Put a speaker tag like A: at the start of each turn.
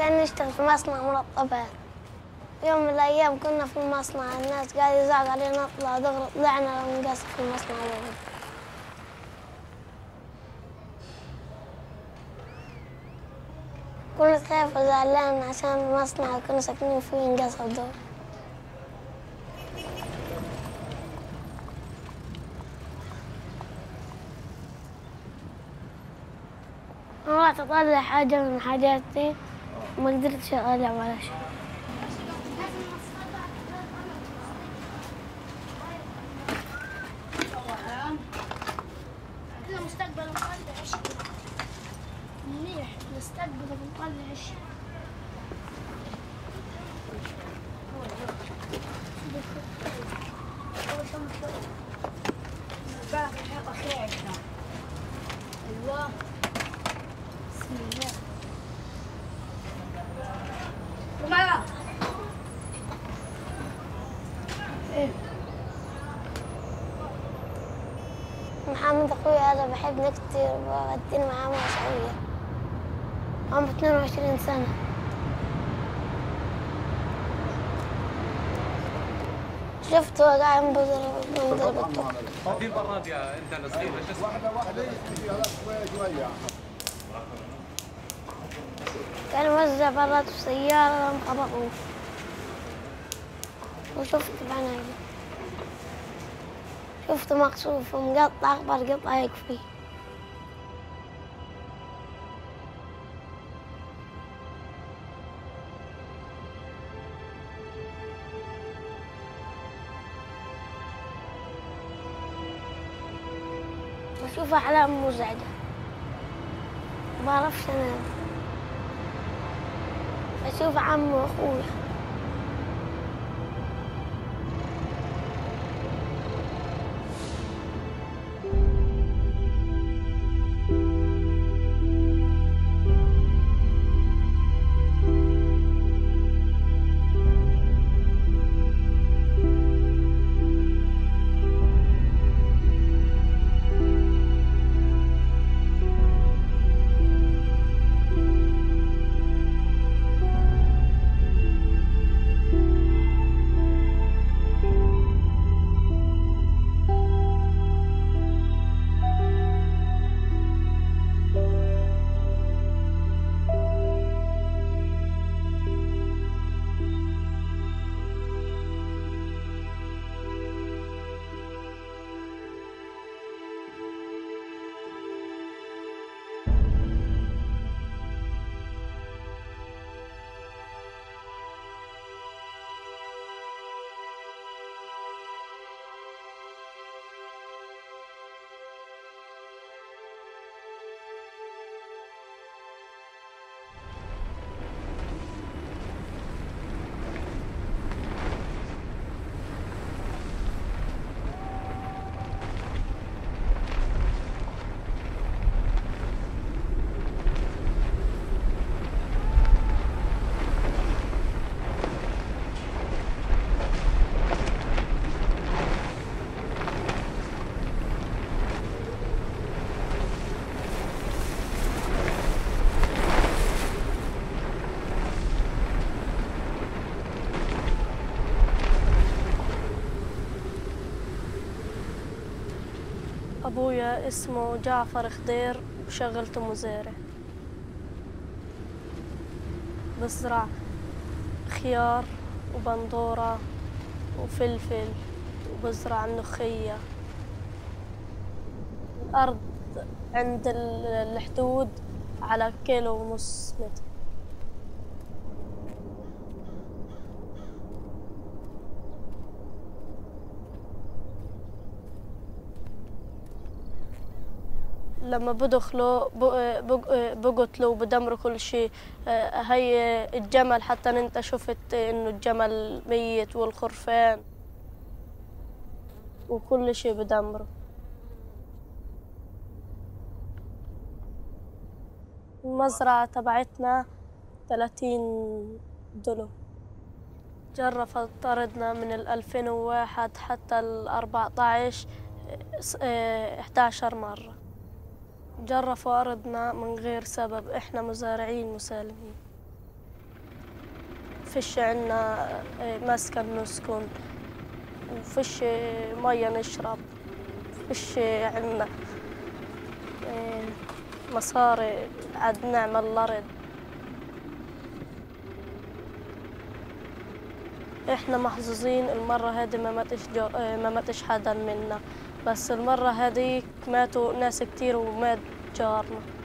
A: كان نشتغل في مصنع مرطبات. يوم من الأيام كنا في المصنع، الناس قاعد يزعق علينا نطلع دغري، طلعنا ونقص في المصنع دغري. كنت خايف وزعلان عشان المصنع اللي كنا ساكنين فيه انقصف دغري. أنا رحت أطلع حاجة من حاجاتي وما قدرتش أطلع ولا شيء. مستقبل مطلع شيء منيح، مستقبل مطلع شيء.
B: باقي الحيطة خير. ايوه بسم الله. وما
A: محمد أخوي هذا بحبني كتير وبوديني معاه مشاوير. عمره 22 سنة. شفته قاعد منضرب الطوق.
C: واقفين براد يا انت الصغير ايش اسمه؟ واحدة شوية.
A: كان موزع براد في سيارة انخبطوا. وشفت بعيني. شفته مقصوف ومقطع أكبر قطعة يكفي. بشوف أحلام مزعجة. ما بعرفش أنام. بشوف عمي وأخويا.
D: أبويا اسمه جعفر خضير وشغلته مزارع. بزرع خيار وبندورة وفلفل وبزرع ملوخية. الأرض عند الحدود على 1.5 كيلو متر. لما بدخلوا بقتلوا وبدمروا كل شيء. هي الجمل حتى انت شفت انه الجمل ميت والخرفان وكل شيء بدمره. المزرعة تبعتنا 30 دلو. جرفت طردنا من 2001 حتى 14 11 مرة. جرفوا أرضنا من غير سبب، إحنا مزارعين مسالمين. فيش عنا مسكن نسكن، وفيش مية نشرب، فيش عنا مصاري عاد نعمل الأرض. احنا محظوظين المرة هذه ما ماتش حدا منا، بس المرة هذه ماتوا ناس كتير ومات جارنا.